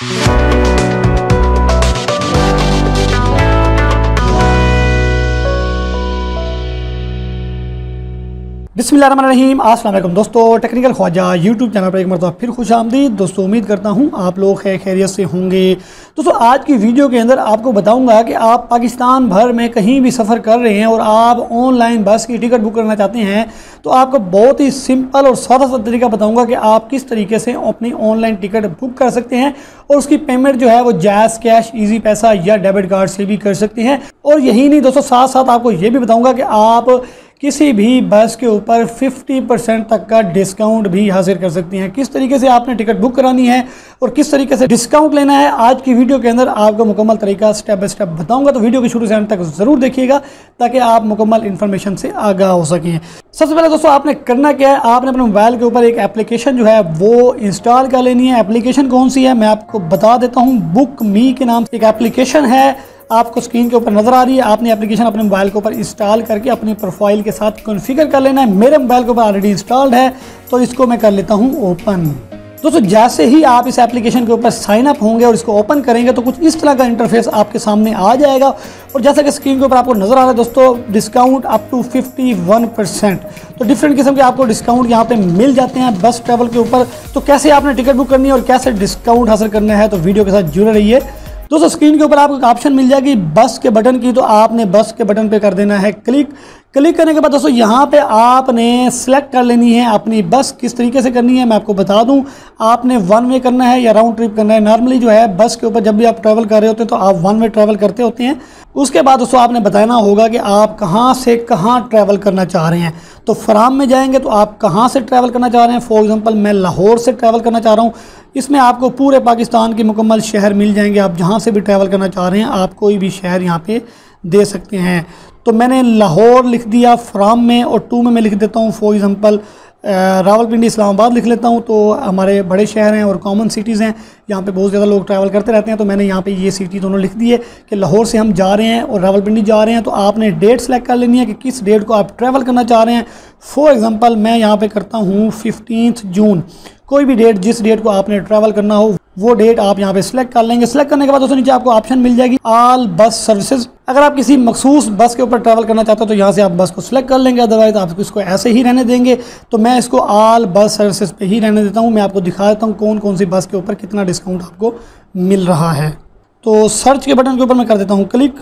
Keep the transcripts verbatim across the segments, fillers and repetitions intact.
बिस्मिल्लाहिर्रहमानिर्रहीम, अस्सलाम वालेकुम दोस्तों। टेक्निकल ख्वाजा यूट्यूब चैनल पर एक मरतबा फिर खुश आमदीद। दोस्तों उम्मीद करता हूँ आप लोग खैर खैरियत से होंगे। दोस्तों आज की वीडियो के अंदर आपको बताऊंगा कि आप पाकिस्तान भर में कहीं भी सफ़र कर रहे हैं और आप ऑनलाइन बस की टिकट बुक करना चाहते हैं तो आपको बहुत ही सिंपल और सादा सा तरीका बताऊँगा कि आप किस तरीके से अपनी ऑनलाइन टिकट बुक कर सकते हैं और उसकी पेमेंट जो है वो जैज़ कैश, ईजी पैसा या डेबिट कार्ड से भी कर सकते हैं। और यही नहीं दोस्तों, साथ साथ आपको ये भी बताऊँगा कि आप किसी भी बस के ऊपर पचास परसेंट तक का डिस्काउंट भी हासिल कर सकती हैं। किस तरीके से आपने टिकट बुक करानी है और किस तरीके से डिस्काउंट लेना है, आज की वीडियो के अंदर आपको मुकम्मल तरीका स्टेप बाय स्टेप बताऊंगा। तो वीडियो के शुरू से अंत तक ज़रूर देखिएगा ताकि आप मुकम्मल इन्फॉर्मेशन से आगाह हो सकें। सबसे पहले दोस्तों आपने करना क्या है, आपने अपने मोबाइल के ऊपर एक एप्लीकेशन जो है वो इंस्टॉल कर लेनी है। एप्लीकेशन कौन सी है मैं आपको बता देता हूँ। बुक मी के नाम से एक एप्लीकेशन है, आपको स्क्रीन के ऊपर नजर आ रही है। आपने एप्लीकेशन अपने मोबाइल के ऊपर इंस्टॉल करके अपनी प्रोफाइल के साथ कॉन्फ़िगर कर लेना है। मेरे मोबाइल के ऊपर ऑलरेडी इंस्टॉल्ड है तो इसको मैं कर लेता हूं ओपन। दोस्तों जैसे ही आप इस एप्लीकेशन के ऊपर साइन अप होंगे और इसको ओपन करेंगे तो कुछ इस तरह का इंटरफेस आपके सामने आ जाएगा। और जैसा कि स्क्रीन के ऊपर आपको नजर आ रहा है दोस्तों, डिस्काउंट अप टू इक्यावन परसेंट, तो डिफरेंट किस्म के आपको डिस्काउंट यहाँ पे मिल जाते हैं बस ट्रैवल के ऊपर। तो कैसे आपने टिकट बुक करनी है और कैसे डिस्काउंट हासिल करना है तो वीडियो के साथ जुड़े रहिए। दोस्तों स्क्रीन के ऊपर आपको एक ऑप्शन मिल जाएगी बस के बटन की, तो आपने बस के बटन पे कर देना है क्लिक। क्लिक करने के बाद दोस्तों यहाँ पे आपने सेलेक्ट कर लेनी है अपनी बस। किस तरीके से करनी है मैं आपको बता दूं। आपने वन वे करना है या राउंड ट्रिप करना है। नॉर्मली जो है बस के ऊपर जब भी आप ट्रैवल कर रहे होते हैं तो आप वन वे ट्रैवल करते होते हैं। उसके बाद दोस्तों आपने बताना होगा कि आप कहाँ से कहाँ ट्रैवल करना चाह रहे हैं। तो फ्राम में जाएंगे तो आप कहाँ से ट्रैवल करना चाह रहे हैं। फॉर एग्जांपल मैं लाहौर से ट्रैवल करना चाह रहा हूँ। इसमें आपको पूरे पाकिस्तान के मुकम्मल शहर मिल जाएंगे। आप जहाँ से भी ट्रैवल करना चाह रहे हैं आप कोई भी शहर यहाँ पे दे सकते हैं। तो मैंने लाहौर लिख दिया फ्राम में, और टू में मैं लिख देता हूँ फॉर एग्जांपल रावलपिंडी इस्लामाबाद लिख लेता हूँ। तो हमारे बड़े शहर हैं और कॉमन सिटीज़ हैं, यहाँ पे बहुत ज़्यादा लोग ट्रैवल करते रहते हैं। तो मैंने यहाँ पे ये सिटी दोनों लिख दी है कि लाहौर से हम जा रहे हैं और रावलपिंडी जा रहे हैं। तो आपने डेट सेलेक्ट कर लेनी है कि किस डेट को आप ट्रैवल करना चाह रहे हैं। फॉर एग्ज़ाम्पल मैं यहाँ पे करता हूँ फिफ्टींथ जून। कोई भी डेट, जिस डेट को आपने ट्रैवल करना हो वो डेट आप यहाँ पे सिलेक्ट कर लेंगे। सिलेक्ट करने के बाद दोस्तों नीचे आपको ऑप्शन मिल जाएगी ऑल बस सर्विसेज। अगर आप किसी मखसूस बस के ऊपर ट्रैवल करना चाहते हो तो यहाँ से आप बस को सिलेक्ट कर लेंगे, अदरवाइज आप इसको ऐसे ही रहने देंगे। तो मैं इसको ऑल बस सर्विसेज पे ही रहने देता हूँ। मैं आपको दिखा देता हूँ कौन कौन सी बस के ऊपर कितना डिस्काउंट आपको मिल रहा है। तो सर्च के बटन के ऊपर मैं कर देता हूँ क्लिक।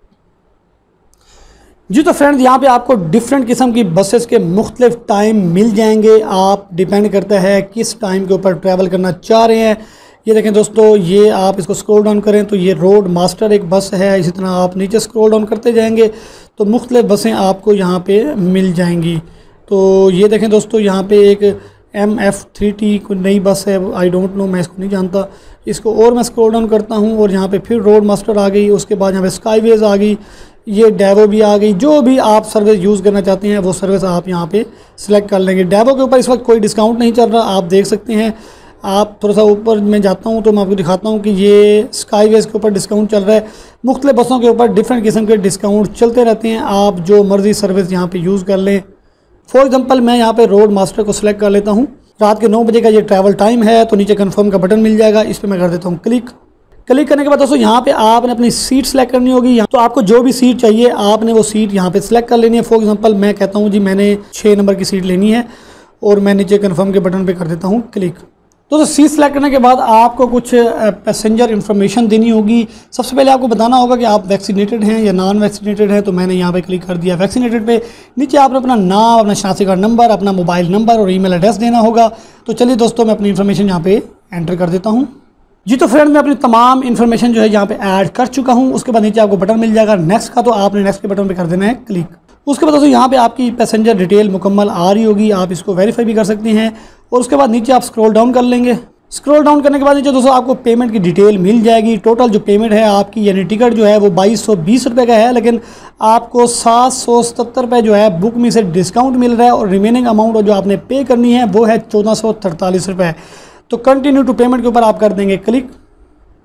जी तो फ्रेंड्स यहाँ पे आपको डिफरेंट किस्म की बसेस के मुख्तलिफ टाइम मिल जाएंगे। आप डिपेंड करता है किस टाइम के ऊपर ट्रैवल करना चाह रहे हैं। ये देखें दोस्तों, ये आप इसको स्क्रॉल डाउन करें तो ये रोड मास्टर एक बस है। इसी तरह आप नीचे स्क्रॉल डाउन करते जाएंगे तो मुख्तलिफ बसें आपको यहाँ पे मिल जाएंगी। तो ये देखें दोस्तों, यहाँ पे एक एम एफ थ्री टी कोई नई बस है, आई डोंट नो, मैं इसको नहीं जानता। इसको और मैं स्क्रॉल डाउन करता हूँ और यहाँ पे फिर रोड मास्टर आ गई। उसके बाद यहाँ पे स्काईवेज आ गई, ये डेवो भी आ गई। जो भी आप सर्विस यूज़ करना चाहते हैं वो सर्विस आप यहाँ पे सिलेक्ट कर लेंगे। डेवो के ऊपर इस वक्त कोई डिस्काउंट नहीं चल रहा, आप देख सकते हैं। आप थोड़ा सा ऊपर मैं जाता हूँ तो मैं आपको दिखाता हूँ कि ये स्काईवेज के ऊपर डिस्काउंट चल रहा है। मुख्तलिफ बसों के ऊपर डिफरेंट किस्म के डिस्काउंट चलते रहते हैं। आप जो मर्ज़ी सर्विस यहाँ पे यूज़ कर लें। फॉर एग्जांपल मैं यहाँ पे रोड मास्टर को सिलेक्ट कर लेता हूँ। रात के नौ बजे का ये ट्रैवल टाइम है। तो नीचे कन्फर्म का बटन मिल जाएगा, इस पर मैं कर देता हूँ क्लिक। क्लिक करने के बाद दोस्तों यहाँ पे आपने अपनी सीट सेलेक्ट करनी होगी। तो आपको जो भी सीट चाहिए आपने वो सीट यहाँ पे सिलेक्ट कर लेनी है। फॉर एग्जांपल मैं कहता हूँ जी मैंने छः नंबर की सीट लेनी है और मैं नीचे कन्फर्म के बटन पे कर देता हूँ क्लिक। तो सीट सेलेक्ट करने के बाद आपको कुछ पैसेंजर इन्फॉर्मेशन देनी होगी। सबसे पहले आपको बताना होगा कि आप वैक्सीनेटेड हैं या नॉन वैक्सीनेटेड हैं। तो मैंने यहाँ पे क्लिक कर दिया वैक्सीनेटेड पे। नीचे आपने अपना नाम, अपना शनाख्ती कार्ड नंबर, अपना मोबाइल नंबर और ईमेल एड्रेस देना होगा। तो चलिए दोस्तों मैं अपनी इन्फॉर्मेशन यहाँ पे एंटर कर देता हूँ। जी तो फ्रेंड मैं अपनी तमाम इन्फॉर्मेशन जो है यहाँ पे ऐड कर चुका हूँ। उसके बाद नीचे आपको बटन मिल जाएगा नेक्स्ट का, तो आपने नेक्स्ट के बटन पे कर देना है क्लिक। उसके बाद दोस्तों यहाँ पे आपकी पैसेंजर डिटेल मुकम्मल आ रही होगी, आप इसको वेरीफाई भी कर सकते हैं। और उसके बाद नीचे आप स्क्रॉल डाउन कर लेंगे। स्क्रॉल डाउन करने के बाद नीचे दोस्तों आपको पेमेंट की डिटेल मिल जाएगी। टोटल जो पेमेंट है आपकी यानी टिकट जो है वो बाईस सौ बीस रुपये का है, लेकिन आपको सात सौ सत्तर रुपये जो है बुक में से डिस्काउंट मिल रहा है और रिमेनिंग अमाउंट जो आपने पे करनी है वो है चौदह सौ तैंतालीस रुपये। तो कंटिन्यू टू पेमेंट के ऊपर आप कर देंगे क्लिक।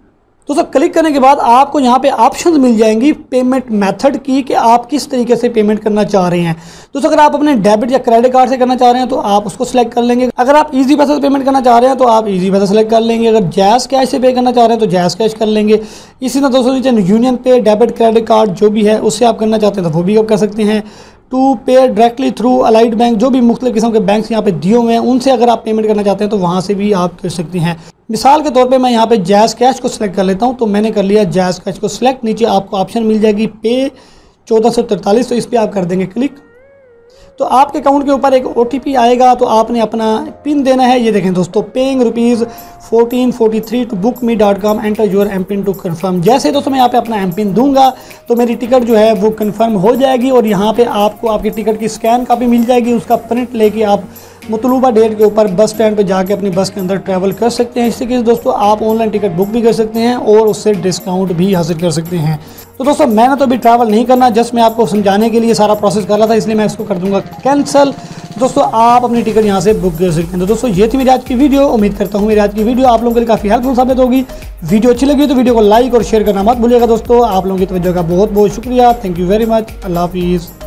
दोस्तों क्लिक करने के बाद आपको यहाँ पे ऑप्शंस मिल जाएंगी पेमेंट मेथड की कि आप किस तरीके से पेमेंट करना चाह रहे हैं। दोस्तों अगर आप अपने डेबिट या क्रेडिट कार्ड से करना चाह रहे हैं तो आप उसको सिलेक्ट कर लेंगे। अगर आप इजी पैसा से पेमेंट करना चाह रहे हैं तो आप इजी पैसा सेलेक्ट कर लेंगे। अगर जैज़ कैश से पे करना चाह रहे हैं तो जैज़ कैश कर लेंगे। इसी तरह दोस्तों नीचे यूनियन पे, डेबिट, क्रेडिट कार्ड जो भी है उससे आप करना चाहते हैं तो वो भी आप कर सकते हैं। टू पे डायरेक्टली थ्रू अलाइड बैंक, जो भी मुख्तलिफ किस्म के बैंक यहाँ पे दिए हुए हैं उनसे अगर आप पेमेंट करना चाहते हैं तो वहाँ से भी आप कर सकते हैं। मिसाल के तौर पे मैं यहाँ पे जैज़ कैश को सिलेक्ट कर लेता हूँ, तो मैंने कर लिया जैज़ कैश को सिलेक्ट। नीचे आपको ऑप्शन मिल जाएगी पे चौदह सौ तरतालीस, तो इस पर आप कर देंगे क्लिक। तो आपके अकाउंट के ऊपर एक ओ टी पी आएगा, तो आपने अपना पिन देना है। ये देखें दोस्तों, paying rupees fourteen forty three to book me dot com, enter your M pin to confirm. जैसे दोस्तों मैं यहाँ पे अपना एम पिन दूंगा तो मेरी टिकट जो है वो कन्फर्म हो जाएगी और यहाँ पे आपको आपकी टिकट की स्कैन कापी मिल जाएगी। उसका प्रिंट लेके आप मतलूबा डेट के ऊपर बस स्टैंड पे जाके अपनी बस के अंदर ट्रैवल कर सकते हैं। इससे कि दोस्तों आप ऑनलाइन टिकट बुक भी कर सकते हैं और उससे डिस्काउंट भी हासिल कर सकते हैं। तो दोस्तों मैंने तो अभी ट्रैवल नहीं करना, जस्ट मैं आपको समझाने के लिए सारा प्रोसेस कर रहा था, इसलिए मैं इसको कर दूंगा कैंसिल। दोस्तों आप अपनी टिकट यहाँ से बुक कर सकते हैं। तो दोस्तों ये थी मेरी आज की वीडियो। उम्मीद करता हूँ मेरी आज की वीडियो आप लोगों के लिए काफ़ी हेल्पफुल साबित होगी। वीडियो अच्छी लगी तो वीडियो को लाइक और शेयर करना मत भूलिएगा। दोस्तों आप लोगों की तवज्जो का बहुत बहुत शुक्रिया। Thank you very much. अल्लाह हाफिज़।